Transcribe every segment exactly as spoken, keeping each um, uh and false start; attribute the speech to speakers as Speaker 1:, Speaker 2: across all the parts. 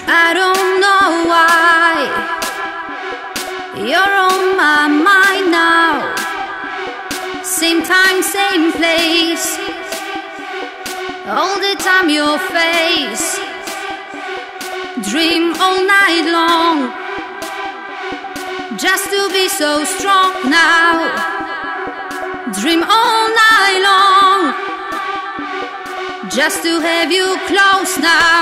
Speaker 1: I don't know why you're on my mind now. Same time, same place, all the time your face. Dream all night long, just to be so strong now. Dream all night long, just to have you close now.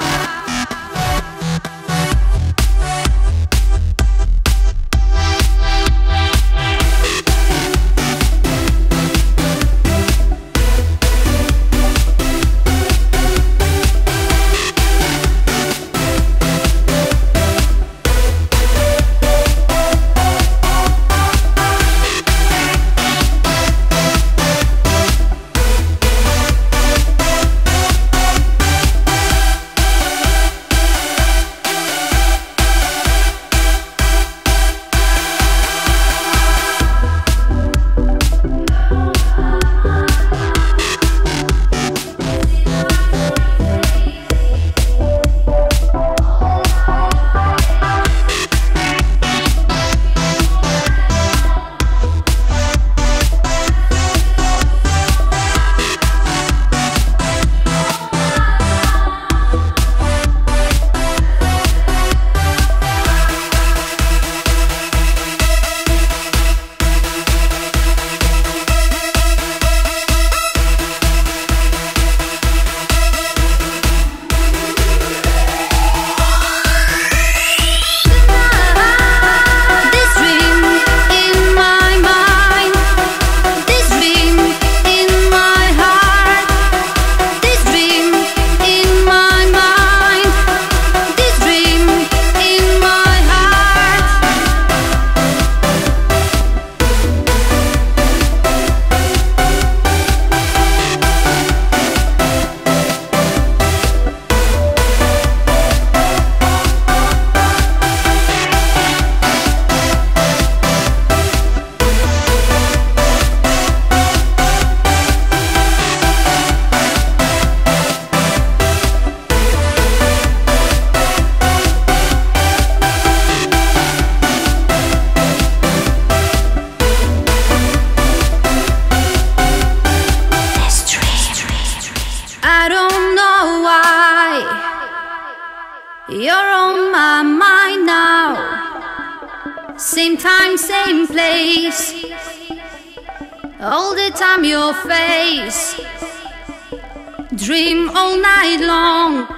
Speaker 1: I don't know why you're on my mind now. Same time, same place, all the time your face. Dream all night long,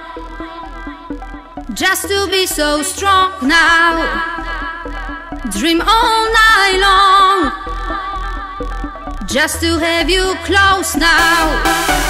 Speaker 1: just to be so strong now. Dream all night long, just to have you close now.